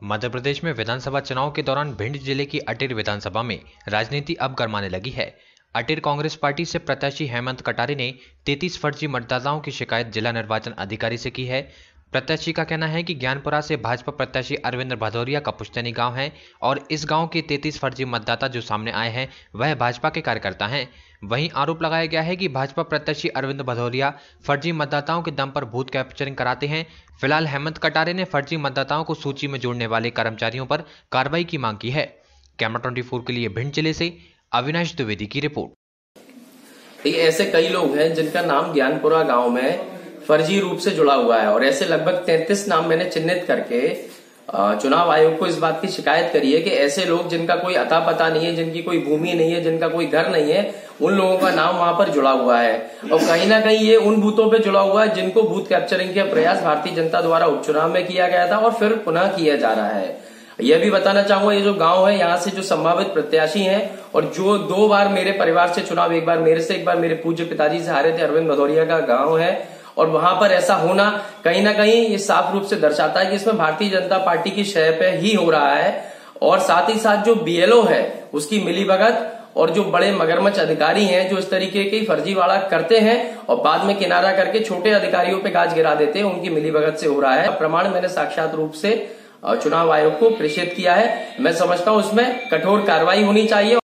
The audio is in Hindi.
मध्य प्रदेश में विधानसभा चुनाव के दौरान भिंड जिले की अटेर विधानसभा में राजनीति अब गरमाने लगी है। अटेर कांग्रेस पार्टी से प्रत्याशी हेमंत कटारे ने 33 फर्जी मतदाताओं की शिकायत जिला निर्वाचन अधिकारी से की है। प्रत्याशी का कहना है कि ज्ञानपुरा से भाजपा प्रत्याशी अरविंद भदौरिया का पुश्तैनी गांव है और इस गांव के 33 फर्जी मतदाता जो सामने आए हैं वह भाजपा के कार्यकर्ता हैं। वहीं आरोप लगाया गया है कि भाजपा प्रत्याशी अरविंद भदौरिया फर्जी मतदाताओं के दम पर बूथ कैप्चरिंग कराते हैं। फिलहाल हेमंत कटारे ने फर्जी मतदाताओं को सूची में जोड़ने वाले कर्मचारियों पर कार्रवाई की मांग की है। कैमरा 24 के लिए भिंड जिले से अविनाश द्विवेदी की रिपोर्ट। ऐसे कई लोग हैं जिनका नाम ज्ञानपुरा गांव में फर्जी रूप से जुड़ा हुआ है और ऐसे लगभग 33 नाम मैंने चिन्हित करके चुनाव आयोग को इस बात की शिकायत करी है कि ऐसे लोग जिनका कोई अता पता नहीं है, जिनकी कोई भूमि नहीं है, जिनका कोई घर नहीं है, उन लोगों का नाम वहां पर जुड़ा हुआ है। और कहीं ना कहीं ये उन बूथों पे जुड़ा हुआ है जिनको बूथ कैप्चरिंग का प्रयास भारतीय जनता द्वारा उपचुनाव में किया गया था और फिर पुनः किया जा रहा है। यह भी बताना चाहूंगा, ये जो गांव है यहाँ से जो संभावित प्रत्याशी हैं और जो 2 बार मेरे परिवार से चुनाव, एक बार मेरे से, एक बार मेरे पूज्य पिताजी से हारे थे, अरविंद भदौरिया का गांव है। और वहां पर ऐसा होना कहीं ना कहीं ये साफ रूप से दर्शाता है कि इसमें भारतीय जनता पार्टी की शय पे ही हो रहा है। और साथ ही साथ जो बीएलओ है उसकी मिलीभगत और जो बड़े मगरमच्छ अधिकारी हैं जो इस तरीके की फर्जीवाड़ा करते हैं और बाद में किनारा करके छोटे अधिकारियों पे गाज गिरा देते हैं, उनकी मिलीभगत से हो रहा है। प्रमाण मैंने साक्षात रूप से चुनाव आयोग को प्रेषित किया है। मैं समझता हूं उसमें कठोर कार्रवाई होनी चाहिए।